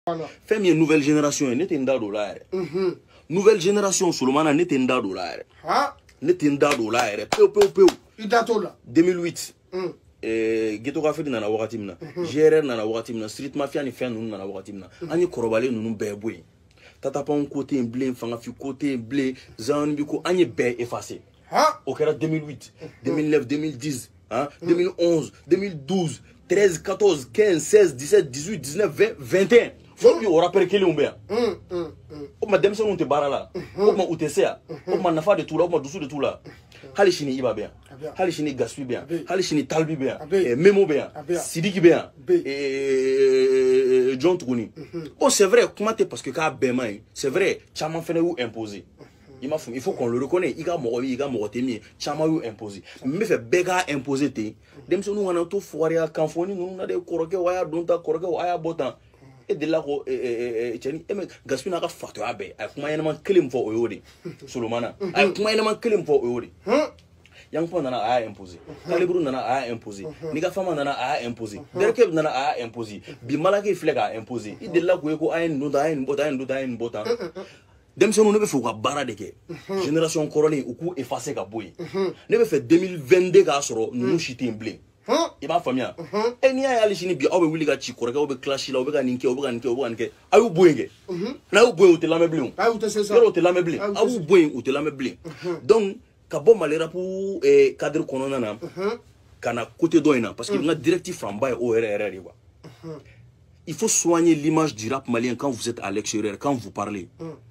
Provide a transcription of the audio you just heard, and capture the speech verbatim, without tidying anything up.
Fais une nouvelle génération, n'est-ce pas? Nouvelle génération, Solomana, n'est-ce pas? N'est-ce pas? Peu, peu, peu. deux mille huit. Ghetto Café nana wakati mina, G R R nana wakati mina, Street Mafia ni fen nana wakati mina. Ani korobale nunu beboy. Tata pa un côté un blé, fanga fi côté blé, zan biko ani be effacé. Au kera deux mille huit, deux mille neuf, deux mille dix, hein, deux mille onze, deux mille douze, treize, quatorze, quinze, seize, dix-sept, dix-huit, dix-neuf, vingt, vingt et un. Faut que on rappelle qu'il est un bien. O ma demson on te barala, o ma utesea, o ma nafa de tout là, o ma douce de tout là. Hali chini iba bien, hali chini gaspi bien, hali chini talbi bien, memo bien, sidiki bien, et John Touni. Oh c'est vrai, comment t'es parce que quand ben c'est vrai, chaman fait ou imposer. Il faut qu'on le reconnaisse. Il y a mort, il y a mort, chama ou imposer. Mais fait béga imposer té. Dem se nous on a tout foiré à Canfoni, nous on a des koroke waya donta koroke waya botan. Et de là ko eh eh tieni e gaspi na ka fato abe. Ay kuma yana man kelim fo oyodi. Solomana. Ay kuma yana man kelim fo oyodi. Yang po nana a imposer. Kalibru nana a imposer. Niga fama nana a imposer. Derke nana a imposer. Bi malaki flega imposer. I de là ko ko ay no da ay bota ay no da ay bota. Dem se nous ne be fo ka bara de ke. Génération corona ou ku effacer ka boy. Ne be fait deux mille vingt-deux ka soro nous chité en blé. Il m'a famille. Et ni a ali chini bi obe wili ga chi koraka obe clash la obe ga ninke obe ga ninke obe ga ninke. Ayu boyenge. Na u boy o te la meblé. Ayu te c'est ça. O te la meblé. Ayu boy o te la meblé. Donc ka bon malera pour eh cadre konona na. Kana côté doina parce qu'il y a directive from by O R R quoi. Il faut soigner l'image du rap malien quand vous êtes à l'extérieur, quand vous parlez.